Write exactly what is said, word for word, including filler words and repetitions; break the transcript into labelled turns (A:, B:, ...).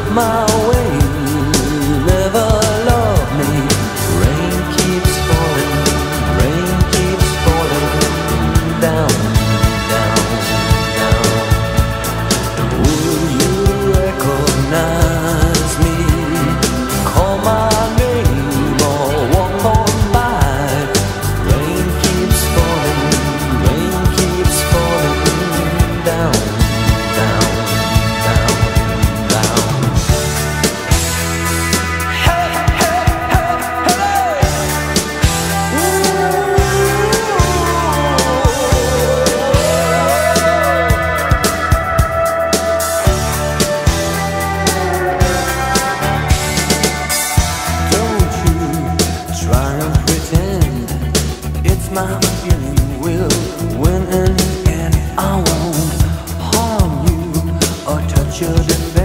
A: my way, never love me. Rain keeps falling, rain keeps falling down, down, down. Will you recognize me? Call my name or walk on by. Rain keeps falling, rain keeps falling down, down, down, down. Hey, hey, hey, hey! Ooh. Don't you try and pretend it's my feeling will win in the end. I won't harm you or touch your defense.